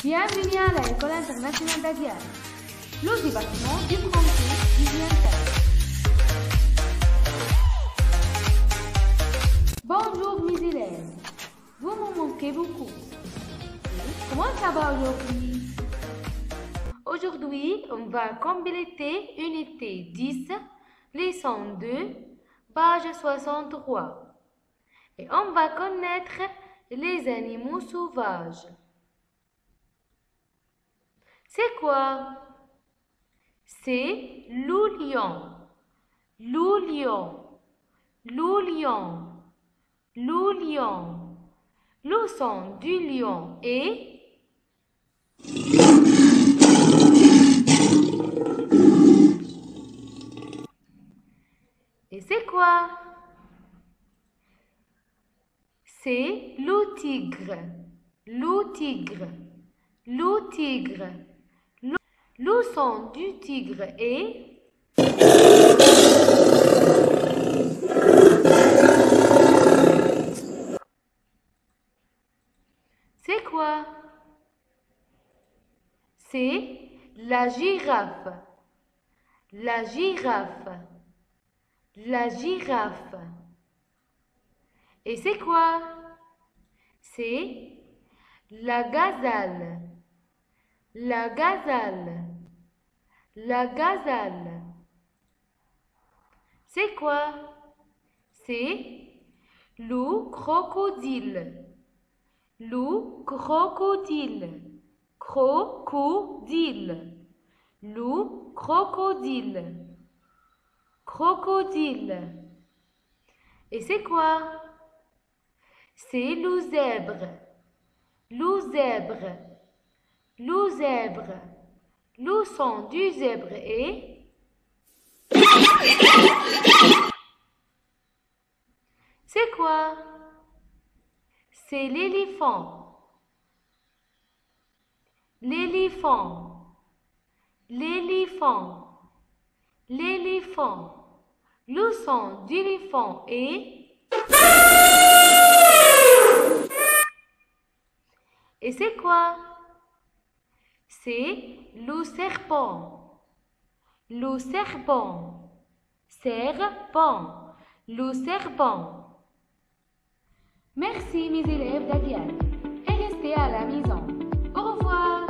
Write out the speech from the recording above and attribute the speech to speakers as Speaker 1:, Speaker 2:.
Speaker 1: Bienvenue à l'École internationale d'Aguiar, le département du français bilingue. Bonjour mes élèves, vous me manquez beaucoup. Comment ça va aujourd'hui? Aujourd'hui, on va compléter unité 10, leçon 2, page 63. Et on va connaître les animaux sauvages. C'est quoi? C'est loup-lion, loup-lion, loup-lion, loup-lion. Le son du lion est... Et c'est quoi? C'est le tigre, le tigre, le tigre. Le son du tigre est... C'est quoi? C'est la girafe, la girafe, la girafe. Et c'est quoi? C'est la gazelle, la gazelle, la gazelle. C'est quoi? C'est le crocodile, le crocodile, crocodile, le crocodile, crocodile. Et c'est quoi? C'est le zèbre, le zèbre, le zèbre. Le son du zèbre est... C'est quoi? C'est l'éléphant, l'éléphant, l'éléphant, l'éléphant. Le son du éléphant est... Et c'est quoi? C'est le serpent, le serpent, serpent, le serpent. Merci mes élèves d'Aguiar et restez à la maison. Au revoir.